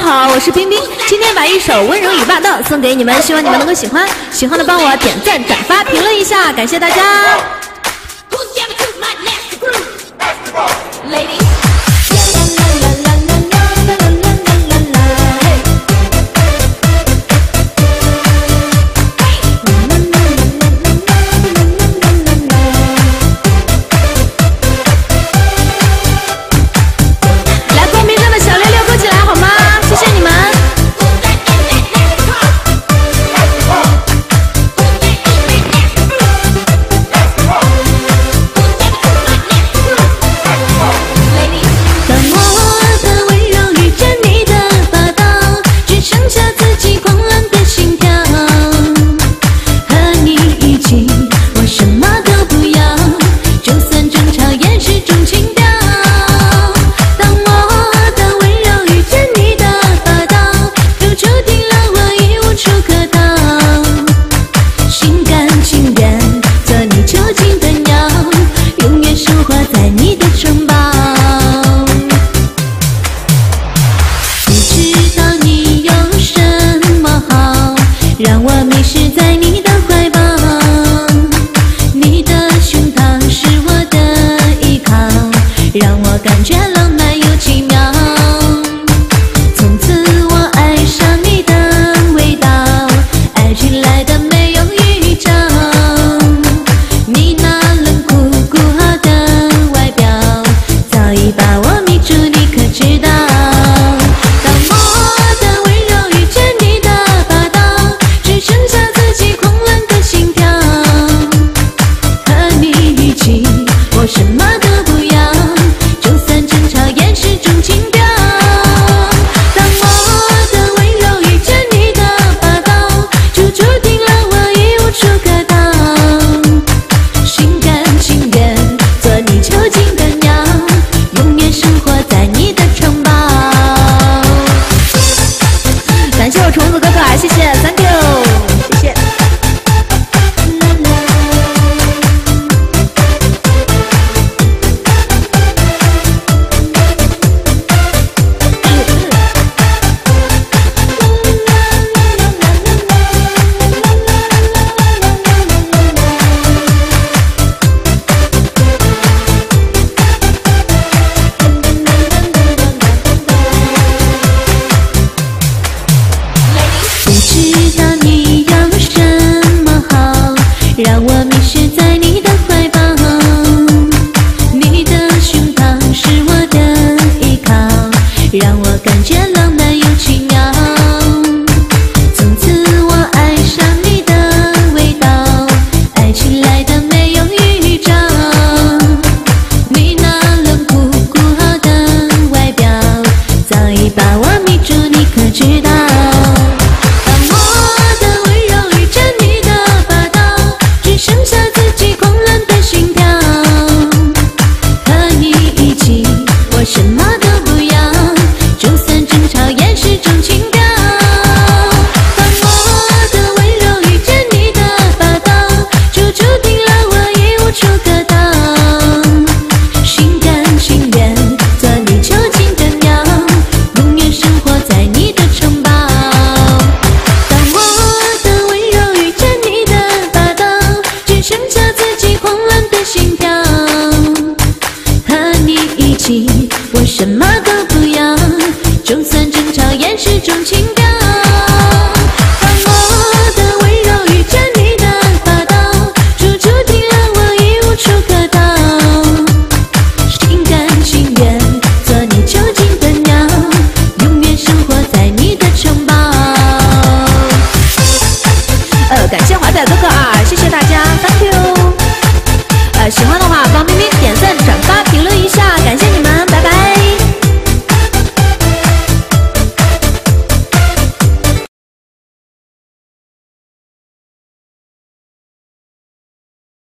好，我是冰冰，今天把一首《温柔与霸道》送给你们，希望你们能够喜欢。喜欢的帮我点赞、转发、评论一下，感谢大家。让我迷失在你的怀抱，你的胸膛是我的依靠，让我感觉浪漫又奇妙。从此我爱上你的味道，爱情来的没有预兆。你那冷酷孤傲的外表，早已把我迷住，你可知道？什么都不要，就算争吵也是种情调。当我的温柔遇见你的霸道，就注定了我已无处可逃。心甘情愿做你囚禁的鸟，永远生活在你的城堡。感谢我虫子哥哥，谢谢 ，Thank you， 谢谢。让我迷失在你的怀抱，你的胸膛是我的依靠，让我感觉浪漫又奇妙。从此我爱上你的味道，爱情来的没有预兆。你那冷酷孤傲的外表，早已把我迷住，你可知道？剩下自己狂乱的心跳，和你一起，我什么都不要，就算争吵也是种情调。当我的温柔遇见你的霸道，就注定了我已无处可逃。心甘情愿做你囚禁的鸟，永远生活在你的城堡。当我的温柔遇见你的霸道，剩下自己狂乱的心跳，和你一起，我什么都不要，就算争吵也是种情。